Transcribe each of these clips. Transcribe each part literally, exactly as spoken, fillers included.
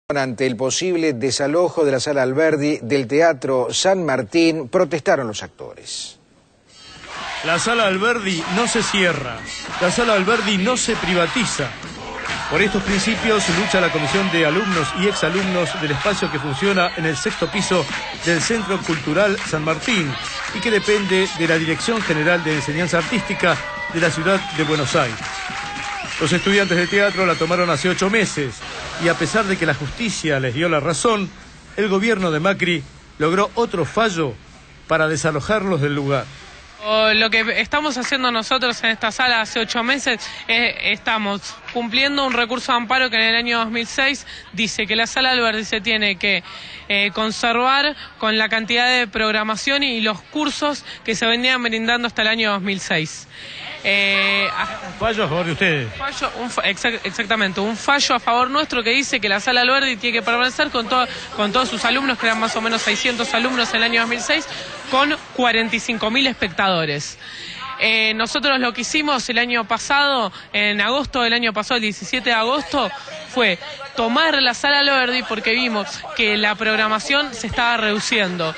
Ante el posible desalojo de la Sala Alberdi del Teatro San Martín, protestaron los actores. La Sala Alberdi no se cierra, la Sala Alberdi no se privatiza. Por estos principios lucha la Comisión de Alumnos y Exalumnos del espacio que funciona en el sexto piso del Centro Cultural San Martín y que depende de la Dirección General de Enseñanza Artística de la Ciudad de Buenos Aires. Los estudiantes de teatro la tomaron hace ocho meses y a pesar de que la justicia les dio la razón, el gobierno de Macri logró otro fallo para desalojarlos del lugar. Lo que estamos haciendo nosotros en esta sala hace ocho meses, es, estamos cumpliendo un recurso de amparo que en el año dos mil seis dice que la Sala Alberdi se tiene que eh, conservar con la cantidad de programación y los cursos que se venían brindando hasta el año dos mil seis. Eh, ¿Un fallo a favor de ustedes? Un fallo, un, exact, exactamente, un fallo a favor nuestro que dice que la Sala Alberdi tiene que permanecer con, todo, con todos sus alumnos, que eran más o menos seiscientos alumnos en el año dos mil seis, con cuarenta y cinco mil espectadores. Eh, nosotros lo que hicimos el año pasado, en agosto del año pasado, el diecisiete de agosto, fue tomar la Sala Alberdi porque vimos que la programación se estaba reduciendo,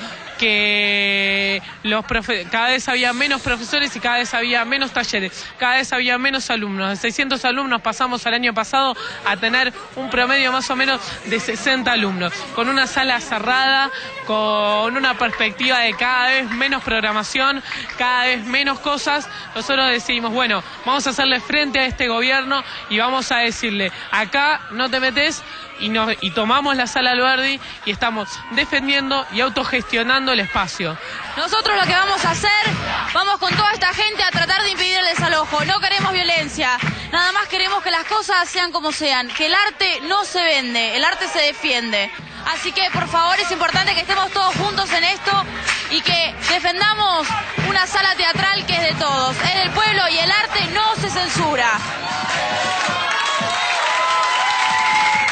que los profe cada vez había menos profesores y cada vez había menos talleres, cada vez había menos alumnos. De seiscientos alumnos pasamos al año pasado a tener un promedio más o menos de sesenta alumnos, con una sala cerrada, con una perspectiva de cada vez menos programación, cada vez menos cosas. Nosotros decidimos, bueno, vamos a hacerle frente a este gobierno y vamos a decirle, acá no te metes. Y, nos, y tomamos la Sala Alberdi y estamos defendiendo y autogestionando el espacio. Nosotros lo que vamos a hacer, vamos con toda esta gente a tratar de impedir el desalojo. No queremos violencia, nada más queremos que las cosas sean como sean, que el arte no se vende, el arte se defiende. Así que por favor es importante que estemos todos juntos en esto y que defendamos una sala teatral que es de todos, es del pueblo y el arte no se censura.